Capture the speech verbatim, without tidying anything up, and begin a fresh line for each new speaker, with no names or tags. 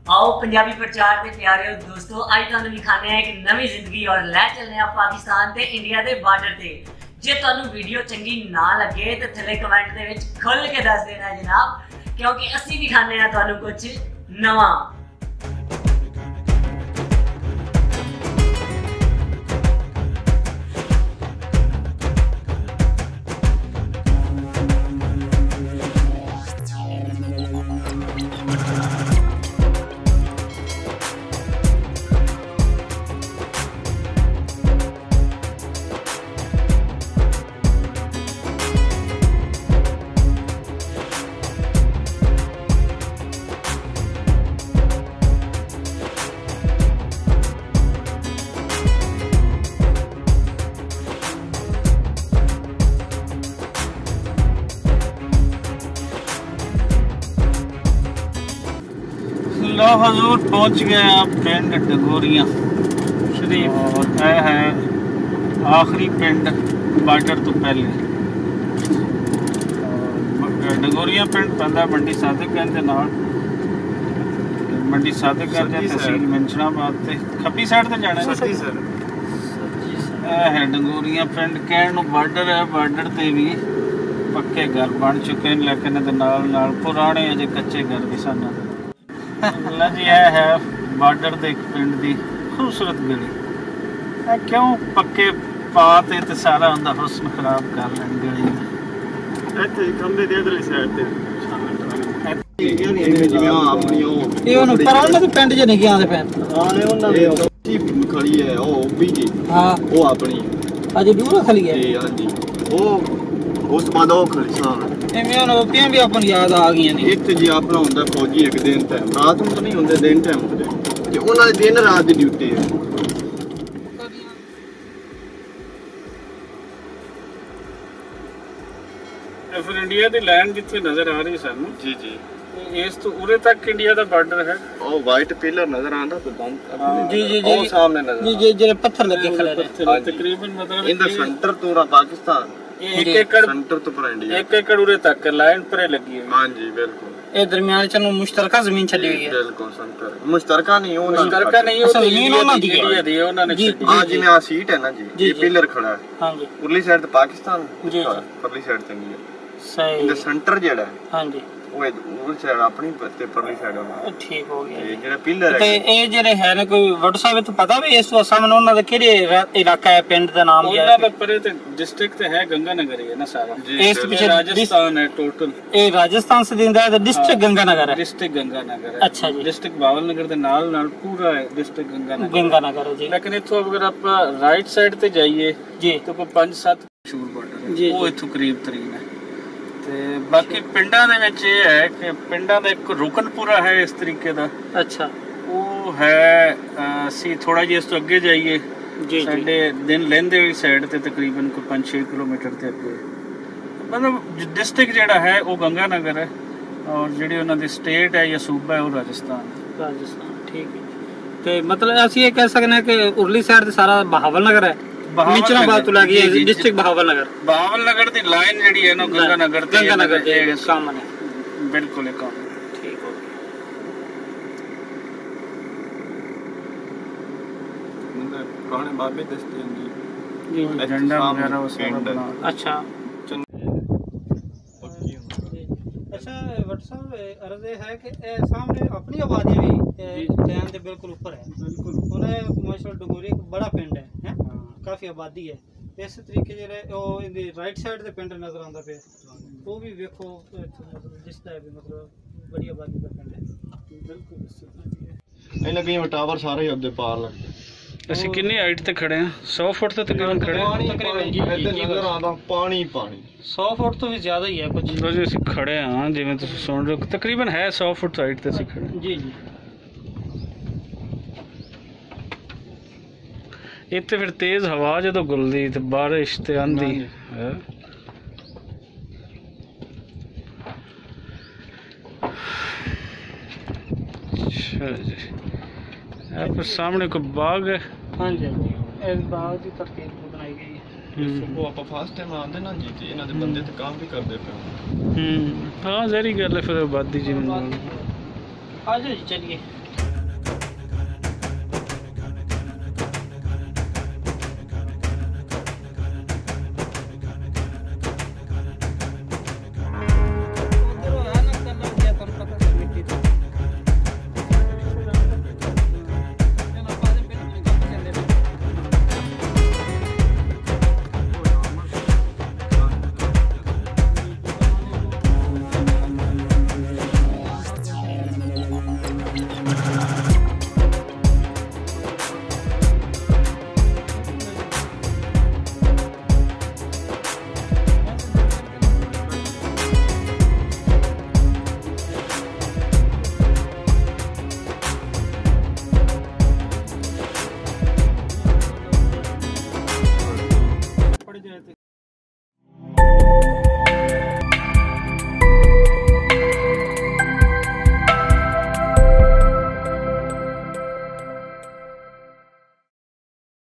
आओ पंजाबी प्रचार के प्यारे दोस्तों, अज तुहानू दिखाने हैं एक नवी जिंदगी और लै चलने हैं पाकिस्तान ते इंडिया के बार्डर से। जे तुहानू वीडियो चंगी ना लगे तो थले कमेंट दे विच खुल के दस देना जनाब, क्योंकि असी दिखाने हैं तुहानू कुछ नवा।
लो हजूर पहुंच गए आप पिंड डगोरिया शरीफ, और यह है आखिरी पिंड बार्डर तो पहले। डगोरिया पिंड पैंदा मंडी सादिक के नाल, मंडी सादिक तहसील मिंचनाबाद ते खब्बी साइड ते जाना है सर। यह है डगोरिया पिंड, कहण बार्डर है, बार्डर ते भी पक्के घर बन चुके हैं, लेकिन नाल नाल पुराने अजे कच्चे घर भी सन। जी यह है बार्डर दे पिंड दी खूबसूरत गली। क्यों पक्के पाते ते सारा उनका हुस्न खराब कर लें गली इत्थे खंबे दी इधरली साइड ते ये ओनु पर ओनु ते पिंड च नहीं गया ते पैन हां ने ओना दी खड़ी है ओ ओबी जी। हां वो अपनी अजे दूर खड़ी है जी। हां जी वो उस बाद वो खड़ी सामने एवें ओनु ओपियां भी अपन याद आ गई ने। एक जी अपना हुंदा फौजी एक दिन टाइम रात ਨੂੰ ਨਹੀਂ ਹੁੰਦੇ ਦਿਨ ਟਾਈਮ ਹੁੰਦੇ ਤੇ ਉਹਨਾਂ ਦੀ ਦਿਨ ਰਾਤ ਦੀ ਡਿਊਟੀ ਹੈ। ਫਿਰ ਇੰਡੀਆ ਦੀ ਲੈਂਡ ਜਿੱਥੇ ਨਜ਼ਰ ਆ ਰਹੀ ਸਾਨੂੰ ਜੀ ਜੀ, ਇਸ ਤੋਂ ਉਰੇ ਤੱਕ ਇੰਡੀਆ ਦਾ ਬਾਰਡਰ ਹੈ। ਉਹ ਵਾਈਟ ਪਿਲਰ ਨਜ਼ਰ ਆਂਦਾ ਤੇ ਬੰਦ ਜੀ ਜੀ ਜੀ ਉਹ ਸਾਹਮਣੇ ਨਜ਼ਰ ਜੀ ਜੀ ਜਿਹੜੇ ਪੱਥਰ ਲੱਗੇ ਖੜੇ ਨੇ ਤਕਰੀਬਨ ਮਤਲਬ ਇਹਦਾ ਸੈਂਟਰ ਤੋਂ ਰਾ ਪਾਕਿस्तान एक एकड़ सेंटर तो पर इंडिया एक एकड़ उरे तक लाइन पर लगी है। हां जी बिल्कुल, ये दरमियान चनो मुश्तरका जमीन छड़ी हुई है। बिल्कुल सेंटर मुश्तरका नहीं, वो मुश्तरका नहीं, वो जमीन उन्होंने दी है दी उन्होंने जी। हां जी में आ सीट है ना जी, ये पिलर खड़ा है। हां जी उरली साइड तो पाकिस्तान जी, परली साइड ते इंडिया सही। ये सेंटर जेड़ा है हां जी वो उरली साइड अपनी ते परली साइड है। ठीक हो गया। ये जेड़ा पिलर है ते ये जेड़े है ना कोई व्हाट्सएप तो पता भी इस तो सामने उन्होंने दा केड़े इलाका है पिंड दा नाम क्या है? उन्होंने दा परे ते डिस्ट्रिक्ट ते है गंगानगर ही है ना सारा। इस पीछे राजस्थान है टोटल, ये राजस्थान से दिंदा है तो डिस्ट्रिक्ट गंगानगर है। डिस्ट्रिक्ट गंगानगर है। अच्छा जी, डिस्ट्रिक्ट बावलनगर दे नाल नाल पूरा है डिस्ट्रिक्ट गंगानगर गंगानगर जी। लेकिन इथों अगर आप राइट साइड ते जाइए जी तो कोई पांच सात मशहूर बार्डर है वो इथों करीब तरीन है। ਤੇ ਬਾਕੀ ਪਿੰਡਾਂ ਦੇ ਵਿੱਚ ਇਹ ਹੈ ਕਿ ਪਿੰਡਾਂ ਦਾ ਇੱਕ ਰੁਕਨਪੁਰਾ ਹੈ ਇਸ ਤਰੀਕੇ ਦਾ। ਅੱਛਾ ਉਹ ਹੈ ਅਸੀਂ ਥੋੜਾ ਜਿਹਾ ਇਸ ਤੋਂ ਅੱਗੇ ਜਾਈਏ ਜੀ, ਸਾਡੇ ਦਿਨ ਲੈਂਦੇ ਹੋਈ ਸਾਈਡ ਤੇ ਤਕਰੀਬਨ ਕੋਈ ਪੰਜ ਛੇ ਕਿਲੋਮੀਟਰ ਤੇ ਅੱਗੇ ਮਤਲਬ ਡਿਸਟ੍ਰਿਕਟ ਜਿਹੜਾ ਹੈ ਉਹ ਗੰਗਾਨਗਰ ਹੈ, ਔਰ ਜਿਹੜੀ ਉਹਨਾਂ ਦੀ ਸਟੇਟ ਹੈ ਜਾਂ ਸੂਬਾ ਹੈ ਉਹ ਰਾਜਸਥਾਨ ਰਾਜਸਥਾਨ ਠੀਕ ਹੈ। ਤੇ ਮਤਲਬ ਅਸੀਂ ਇਹ ਕਹਿ ਸਕਦੇ ਹਾਂ ਕਿ ਉਰਲੀ ਸਾਈਡ ਤੇ ਸਾਰਾ ਬਹਾਵਲਨਗਰ ਹੈ, मिंचनाबाद तो लगी है डिस्ट्रिक्ट बहावलनगर। बहावलनगर दी लाइन जेडी है ना गंगानगर ते गंगानगर दे सामने बिल्कुल है काम ठीक हो गया। पुराने बाबे दस्ते हैं जी जी झंडा वगैरह वो सारा बना। अच्छा अच्छा व्हाट्सएप अर्ज है कि सामने अपनी आबादी भी डैम के बिल्कुल ऊपर है। बिल्कुल उन्हें माशाल्लाह डगोरी एक बड़ा पिंड है हैं, काफ़ी आबादी है। इस तरीके जो राइट साइड से पिंड नज़र आता पे वो भी वेखो जिसका भी मतलब बड़ी आबादी का पिंड है। बिल्कुल इन्हें कई टावर सारे अपने पार लगते। ਅਸੀਂ ਕਿੰਨੀ ਹਾਈਟ ਤੇ ਖੜੇ ਆ? सौ फुट ਤੇ ਤਕਰੀਬਨ ਖੜੇ ਆ। ਤਕਰੀਬਨ ਜੀ ਨਜ਼ਰ ਆਉਂਦਾ ਪਾਣੀ ਪਾਣੀ सौ फुट ਤੋਂ ਵੀ ਜ਼ਿਆਦਾ ਹੀ ਹੈ ਕੁਝ। ਜੀ ਅਸੀਂ ਖੜੇ ਆ ਜਿਵੇਂ ਤੁਸੀਂ ਸੁਣ ਰਹੇ ਹੋ, ਤਕਰੀਬਨ ਹੈ सौ फुट ਹਾਈਟ ਤੇ ਅਸੀਂ ਖੜੇ ਜੀ ਜੀ। ਇੱਥੇ ਫਿਰ ਤੇਜ਼ ਹਵਾ ਜਦੋਂ ਗੁਲਦੀ ਤੇ ਬਾਰਿਸ਼ ਤੇ ਆਂਦੀ ਹੈ। अच्छा जी यहाँ पर सामने कोई बाग है। हाँ जी इस बाग की तरतीब बनाई गई है। सुबह आप फर्स्ट टाइम आते ना जी ते इन्हां दे बंदे ते काम भी करते पे। हम्म हाँ जहरी गल है फिर आबादी जी। आ जाओ जी चलिए।